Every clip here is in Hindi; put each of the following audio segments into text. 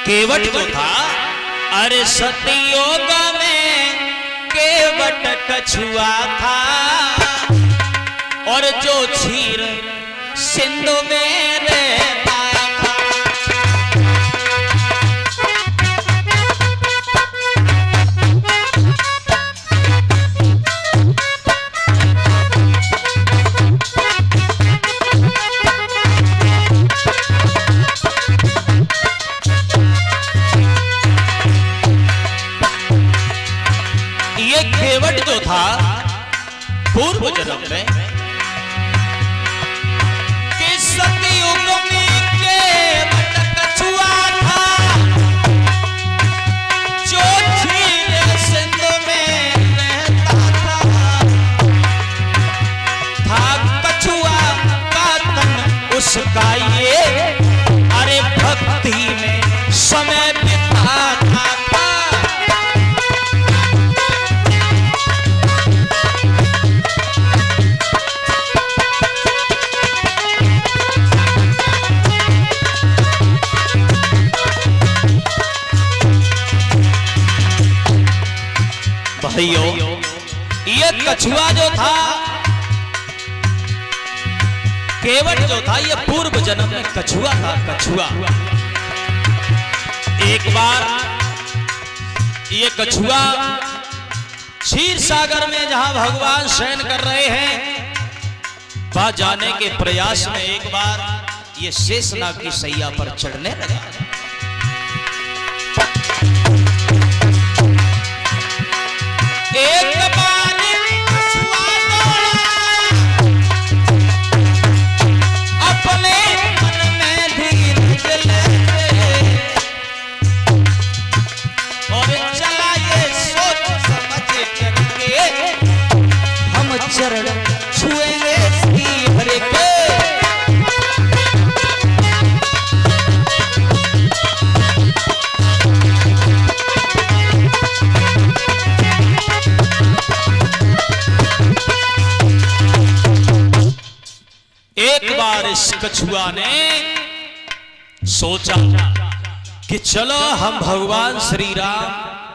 केवट जो था, अरे सतयोग में केवट कछुआ था, और जो क्षीर सिंधु में रहता था। ये केवट जो था पूर्व जन्म में कि सतयुग में केवट कछुआ था, जो क्षीर सिंधु में रहता था कछुआ का तन उसका ये, अरे भक्ति में समय बिताता था। भाइयों, ये कछुआ जो था, केवट जो था, ये पूर्व जन्म में कछुआ था। कछुआ एक बार ये कछुआ क्षीर सागर में जहां भगवान शयन कर रहे हैं, वहां जाने के प्रयास में एक बार ये शेषनाग की सैया पर चढ़ने लगा। एक बार कछुआ दौड़ा, अपने मन में धीरज ले, और चला ये सोच समझ करके, हम चरण छुएंगे श्री हरि के। एक बार इस कछुआ ने सोचा कि चलो हम भगवान श्री राम,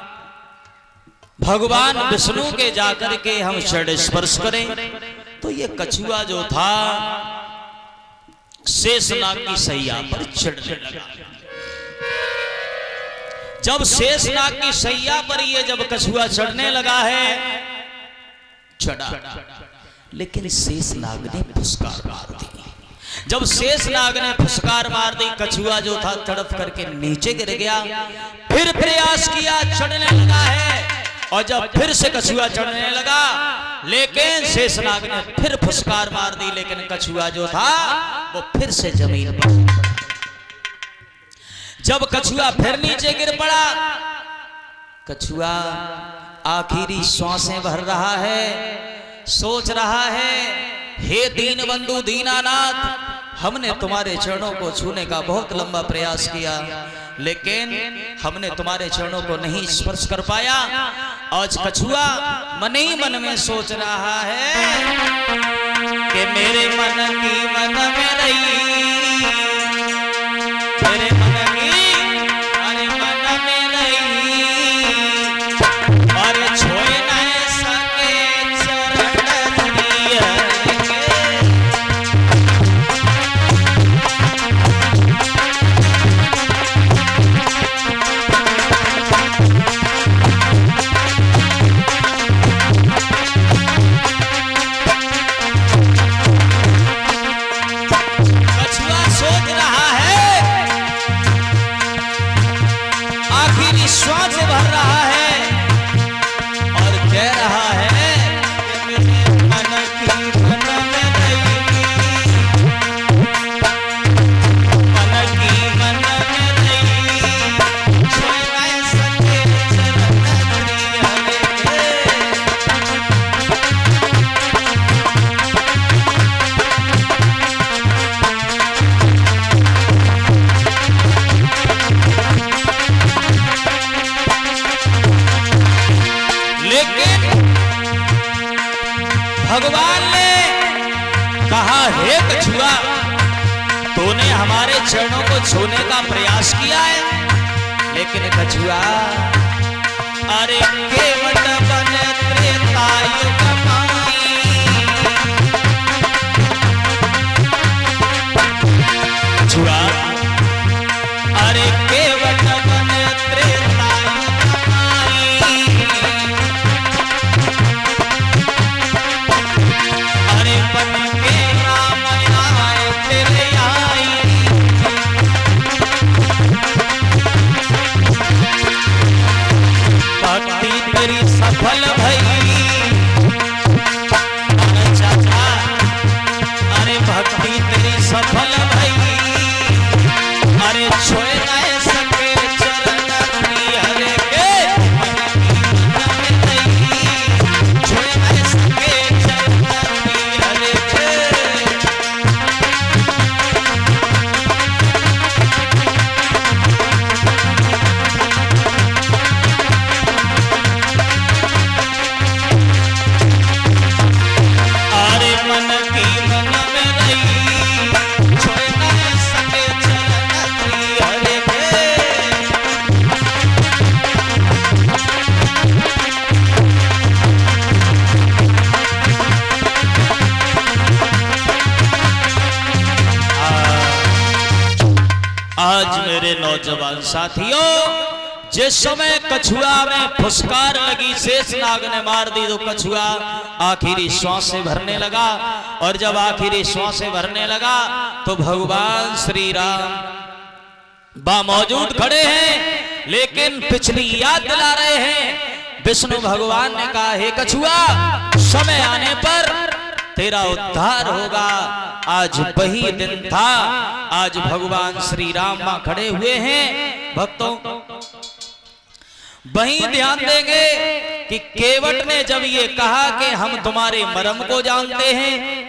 भगवान विष्णु के जाकर के हम चरण स्पर्श करें। तो ये कछुआ जो था शेषनाग की सैया पर चढ़ने लगा। जब शेषनाग की सैया पर ये जब कछुआ चढ़ने लगा है, चढ़ा, लेकिन शेषनाग ने फुसकार मार दी। जब शेषनाग ने फुसकार मार दी, कछुआ जो था तड़प करके नीचे गिर गया। फिर प्रयास किया, चढ़ने लगा है, और जब फिर से कछुआ चढ़ने लगा, लेकिन शेषनाग ने फिर फुसकार मार दी, लेकिन कछुआ जो था वो फिर से जमीन पर। जब कछुआ फिर नीचे गिर पड़ा, कछुआ आखिरी श्वासें भर रहा है, सोच रहा है, हे दीन बंधु दीनानाथ, हमने तुम्हारे चरणों को छूने का बहुत लंबा प्रयास किया, लेकिन हमने तुम्हारे चरणों को नहीं स्पर्श कर पाया। आज कछुआ मन ही मन में सोच रहा है कि मेरे मन की मन में रही, मेरे मन की अरे मन में रही, और छोए न सके चरण दिए। श्वास भर रहा है और कह रहा है कि मेरे मन की मन में रही, मन की मन में रही, छोड़ न सके चरण दिए। भगवान ने कहा, हे कछुआ, तूने हमारे चरणों को छूने का प्रयास किया है, लेकिन कछुआ अरे केवट बन त्रेता युग माई, कछुआ अरे केवट बन त्रेता युग माई, अरे बन के राम आए तेरे आई, भक्ति तेरी सफल भई, चाचा अरे भक्ति तेरी सफल भई, अरे छोड़ न सके चरण हरे के छोड़ न सके चरण हरे के। अरे मन की मन में रही छोड़ न सके चरण हरे के। आज मेरे नौजवान साथियों, जिस समय कछुआ में फुसकार लगी, शेषनाग ने मार दी तो कछुआ आखिरी श्वास से भरने लगा, और जब आखिरी श्वास से भरने लगा तो भगवान श्री राम बामौजूद खड़े हैं, लेकिन पिछली याद दिला रहे हैं। विष्णु भगवान ने कहा, हे कछुआ, समय आने पर तेरा उद्धार होगा। आज वही दिन था, आज भगवान श्री राम वहां खड़े हुए हैं। भक्तों वहीं ध्यान देंगे कि केवट ने जब ये कहा कि हम तुम्हारे मर्म को जानते हैं,